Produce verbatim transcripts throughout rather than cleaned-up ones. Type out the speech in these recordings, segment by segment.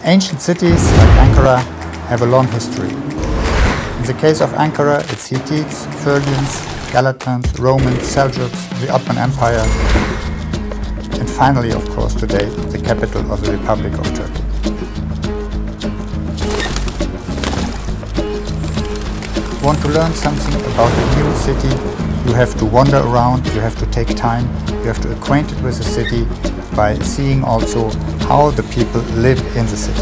Ancient cities like Ankara have a long history. In the case of Ankara, it's Hittites, Phrygians, Galatans, Romans, Seljuks, the Ottoman Empire, and finally, of course, today, the capital of the Republic of Turkey. Want to learn something about a new city? You have to wander around, you have to take time, you have to acquaint it with the city by seeing also how the people live in the city.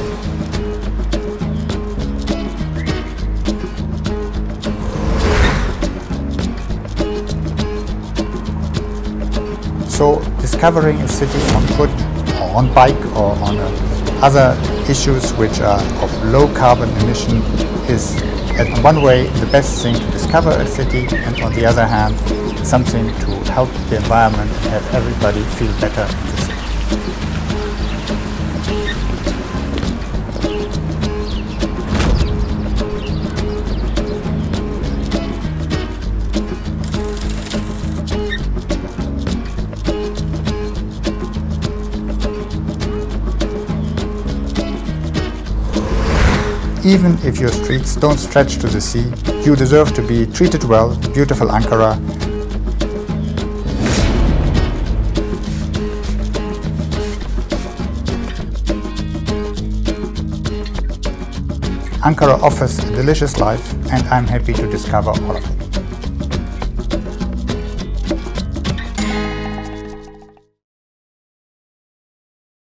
So discovering a city on foot or on bike or on uh, other issues which are of low carbon emission is in one way the best thing to discover a city, and on the other hand something to help the environment and have everybody feel better in the city. Even if your streets don't stretch to the sea, you deserve to be treated well, beautiful Ankara. Ankara offers a delicious life, and I'm happy to discover all of it.